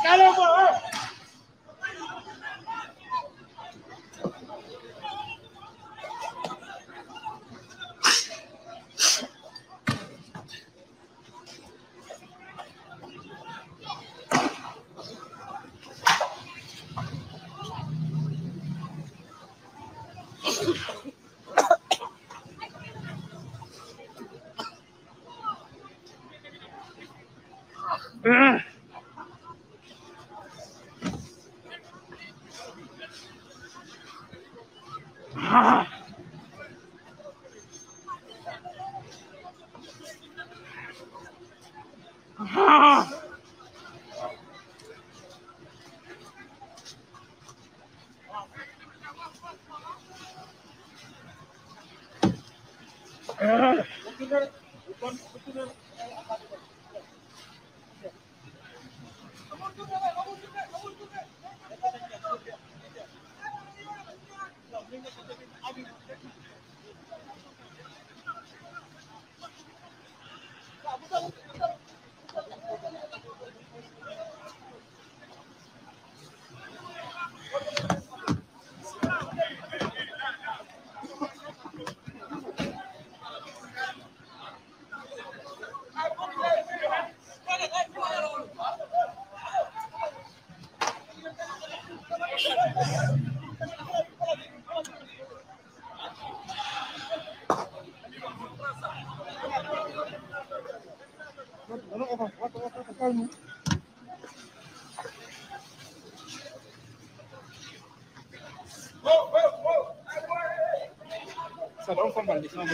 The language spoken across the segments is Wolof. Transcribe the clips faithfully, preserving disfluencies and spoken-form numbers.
Ça donne pas mal de temps.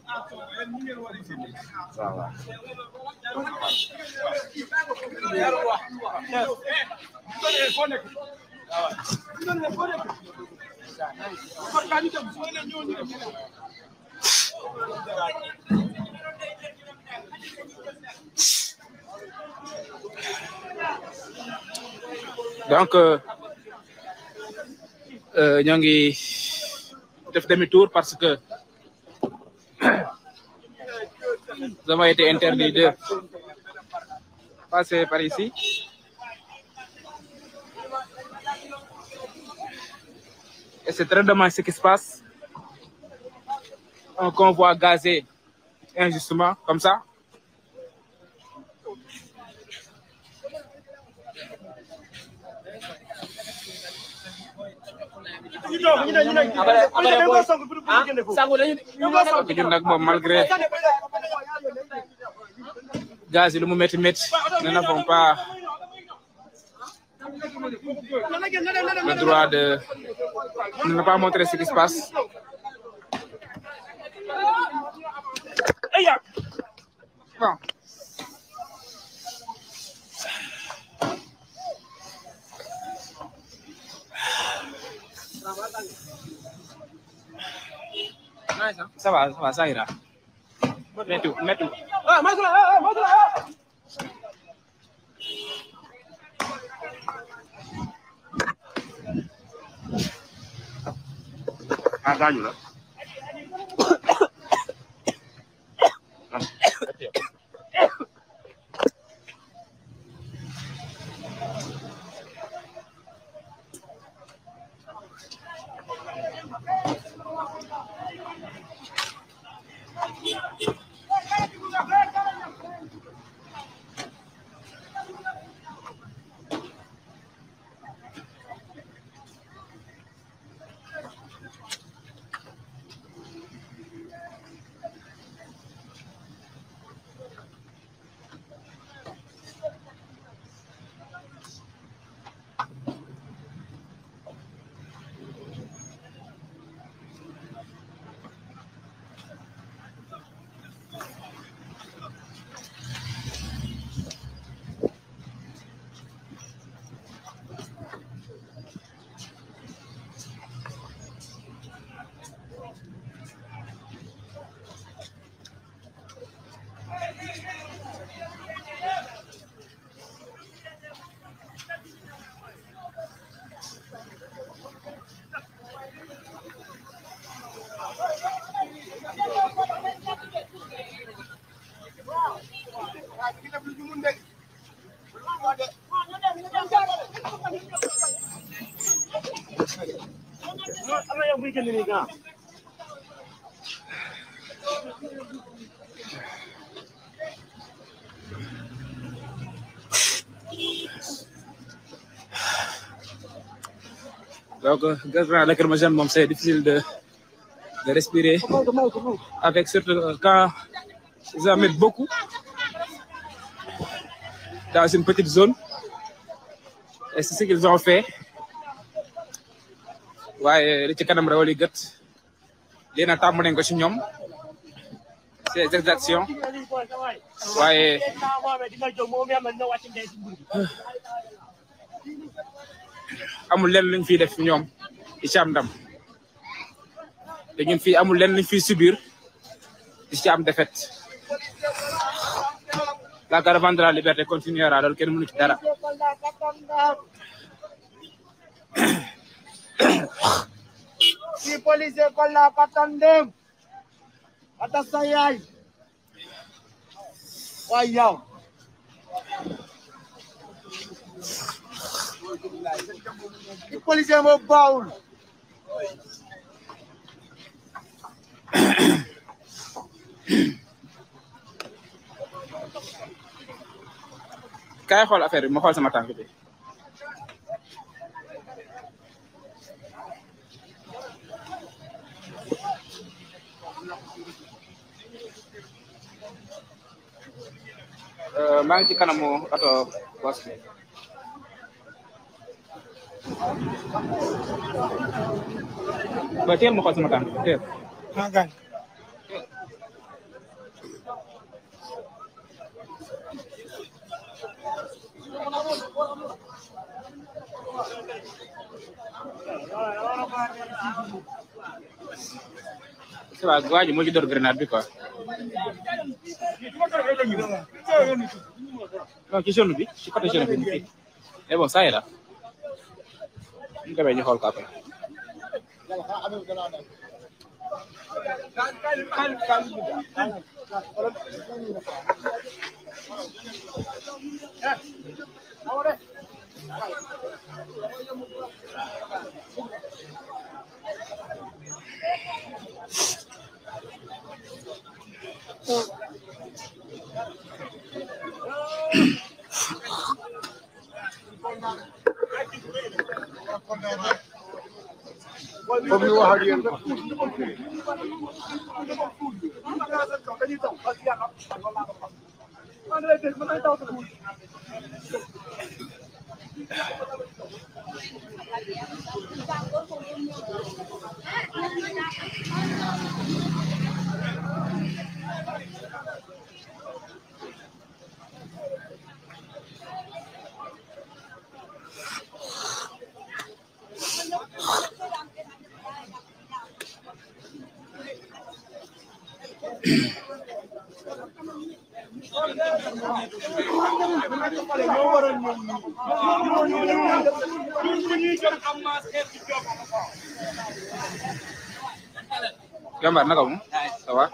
Ça va. Donc, euh, euh, ñoo ngi def demi-tour parce que nous avons été interdits de passer par ici. Et c'est très dommage ce qui se passe. Un convoi gazé injustement, comme ça. Malgré gaz yi lu mu métti métti nous n'avons pas le droit de ne pas montrer ce qui se passe. Bon. Ça va, ça va, ça ira. Mets tout, mets tout. Ah, mets là, ah, mets là. Ah, gagne là. Donc, gaz lacrymogène, moom c'est difficile de, de respirer, avec surtout quand ils en mettent beaucoup dans une petite zone. Et c'est ce qu'ils ont fait. waaye li ci kanam rawali gët lii na tàmm nañ ko ci ñoom ces exactions waaye amul lenn luñ fiy def ñoom di ci am ndam te ñun fii amul lenn luñ fiy subir di ci am défaite. La caravane de la liberté continuera, loolu kenn mënu ci dara. Si police ko la katandem ata sayay wayaw si police mo baul kaay xool affaire bi ma xool sama tànk bi. maa ngi ci kanamu oto bos bi. ba teel ma xool sama tànk bi teel. ah gaañ. c'est vrai waa ji moo ci door grenade bi quoi. non ci zone bi ci côté zone bi fii mais bon ça ira ñu demee ñu xool ko après. Foog ñu wax ak yéen. Gambar naka mu ça va.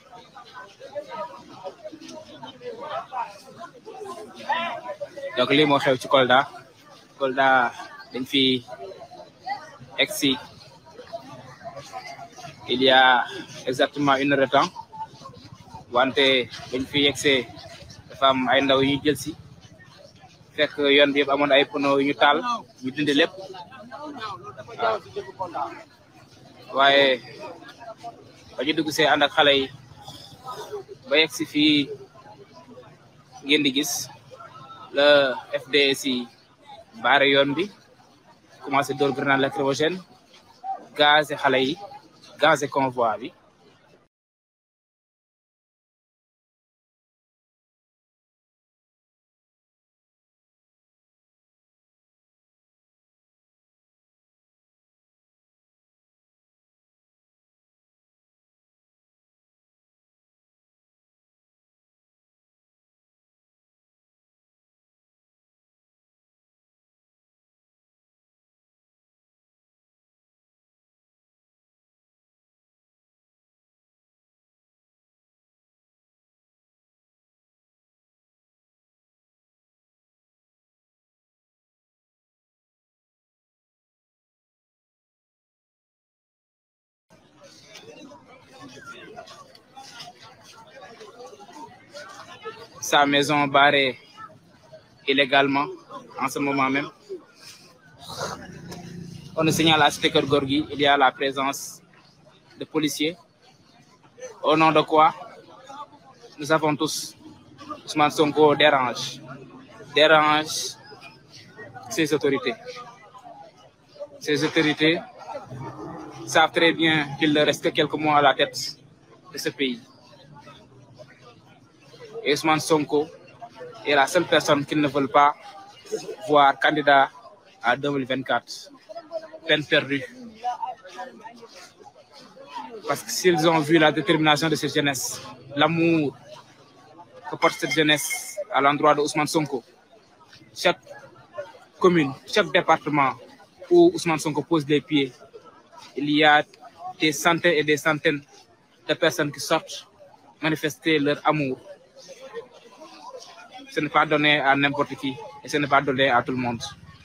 donc lii moo xew ci Kolda Kolda dañ fi egsi il y a exactement une heure de temps wante dañ fi yegsee dafa am ay ndaw yu ñu jël si fekk yoon bi yëpp amoon ay pneu yu ñu taal ñu dindi lépp waaye ba ñu dugg see ànd ak xale yi ba yegsi fii ngeen di gis le F D S yi baare yoon bi commencé door grenade lacrymogène gazé xale yi gazé convoi bi sa maison barrée illégalement en ce moment même. On nous signale à Cité Keur Gorgui, il y a la présence de policiers. Au nom de quoi? Nous savons tous, Ousmane Sonko dérange, dérange ses autorités. Ces autorités savent très bien qu'il ne reste que quelques mois à la tête de ce pays. Et Ousmane Sonko est la seule personne qu'ils ne veulent pas voir candidat à deux mille vingt-quatre. Peine perdue. Parce que s'ils ont vu la détermination de cette jeunesse, l'amour que porte cette jeunesse à l'endroit de Ousmane Sonko, chaque commune, chaque département où Ousmane Sonko pose les pieds, il y a des centaines et des centaines de personnes qui sortent manifester leur amour. Ce n'est pas donné à n'importe qui et ce n'est pas donné à tout le monde.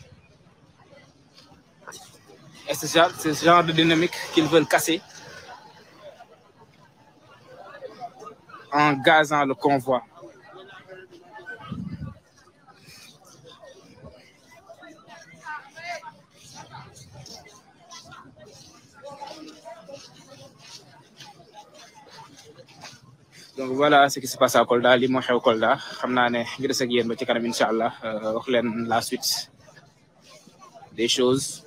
Et c'est ce genre, ce genre de dynamique qu'ils veulent casser en gazant le convoi. Donc voilà ce qui se passe à Kolda, li moo xew Kolda xam naa ne ngi des ak yéen ba ci kanam incha allah wax leen la suite des choses.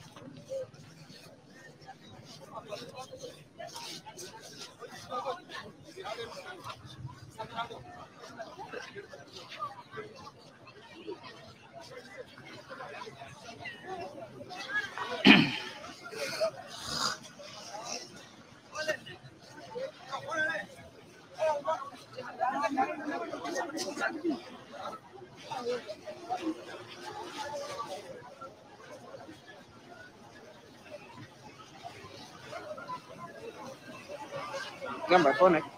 Gambar foo nekk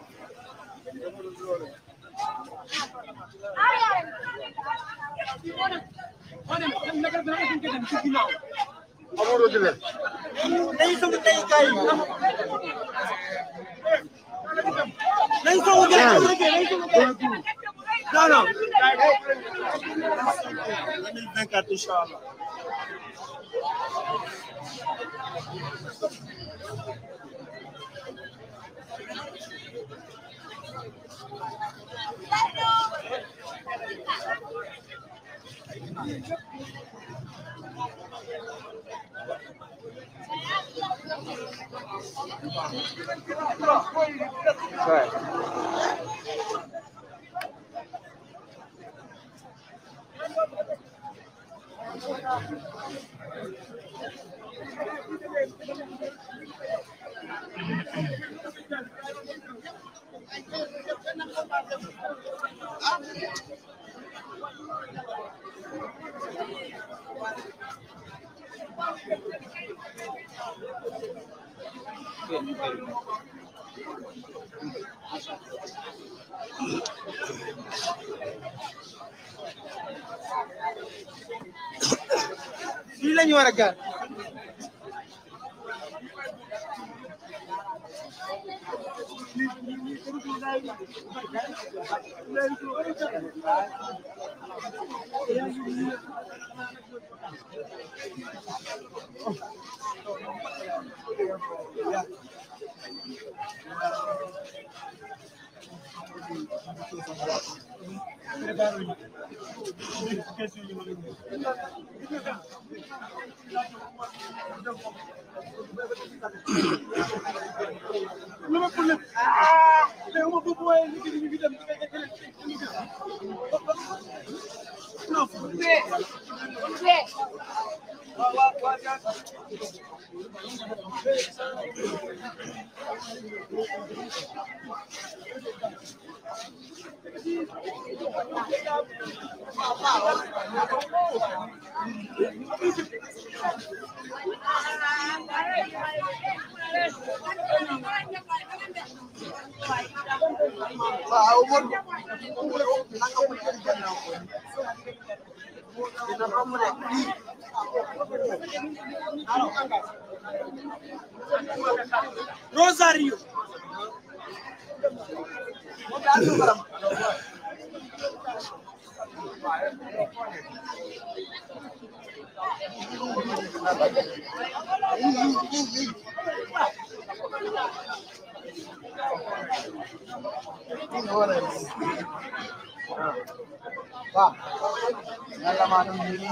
Amadou Dile dañu sama tay kay dañu sama tay non non deux mille vingt-quatre inchallah. Ouais. Fii la ñu war a gaar Rosario Wah, nggak mana ini.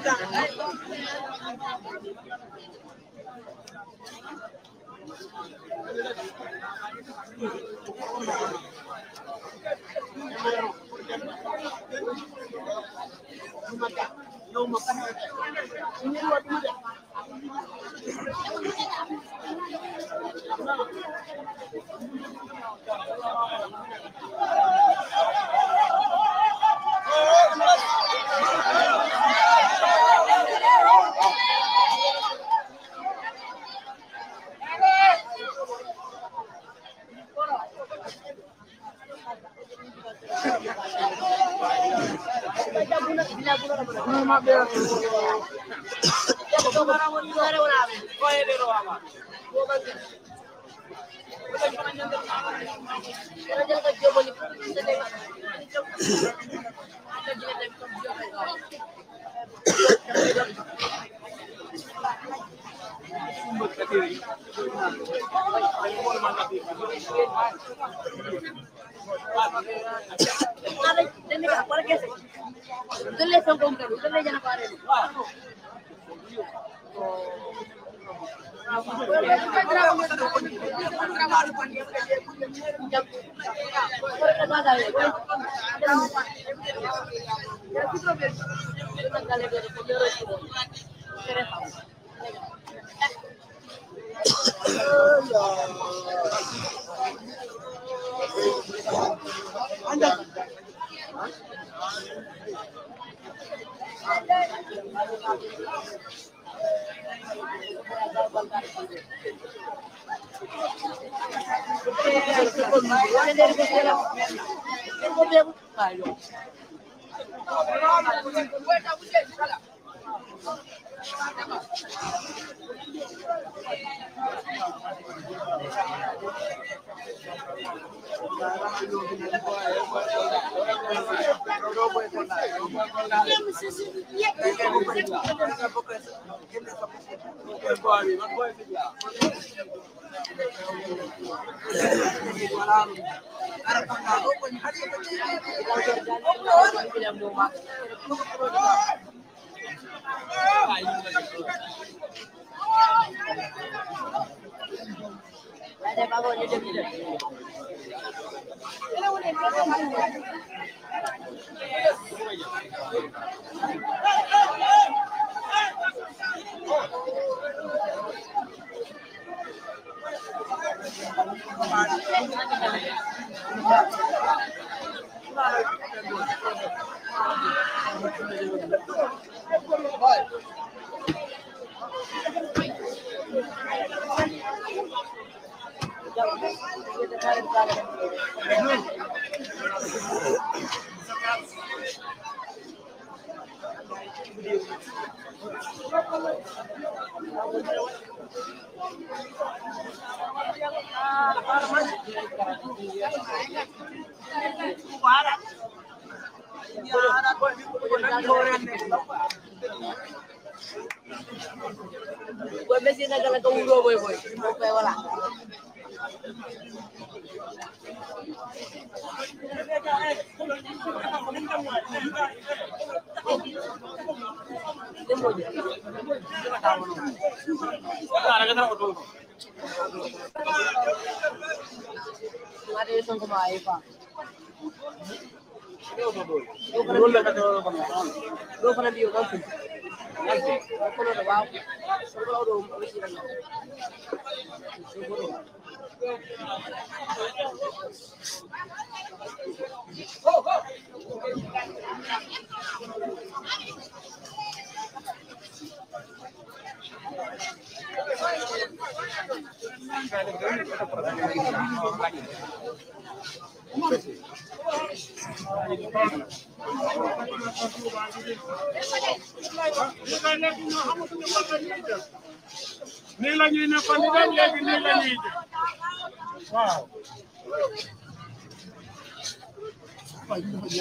Nii la ñuy nekkoon di dem léegi nii la ñuy def waaw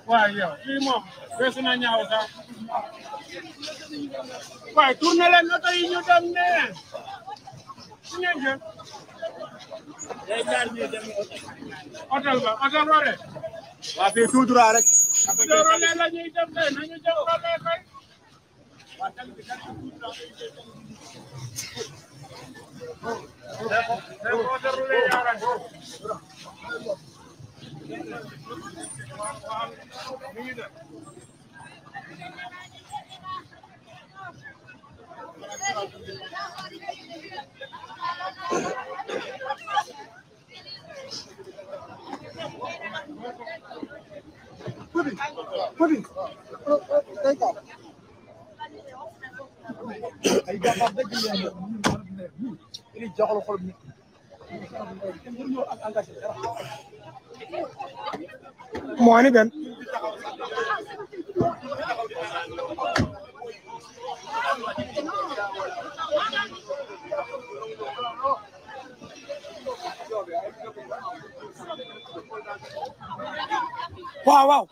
waaw yow lii moom weesu na ñaaw sax waaye tourné leen oto yi ñu dem ne su ngeen jëm day jaar ñu dem hôtel ba hôtel ba rek waa fii tout droit rek Dorole la ñuy dem kay nañu dem Dorole kay Pudi, pudi. Take off. Ay dapat dëgg yàlla ini joxal xol bi moo ni ben waaw waaw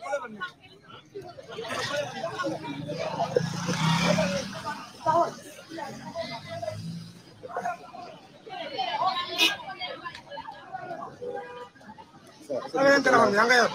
Ada yang kenal yang kayak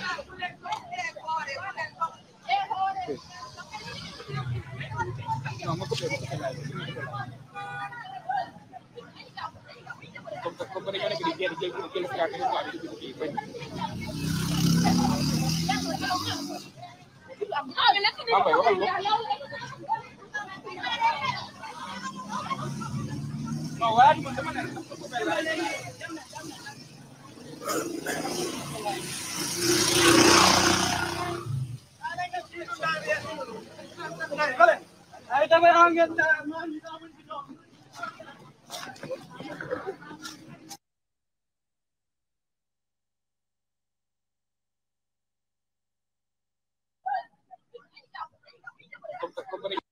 company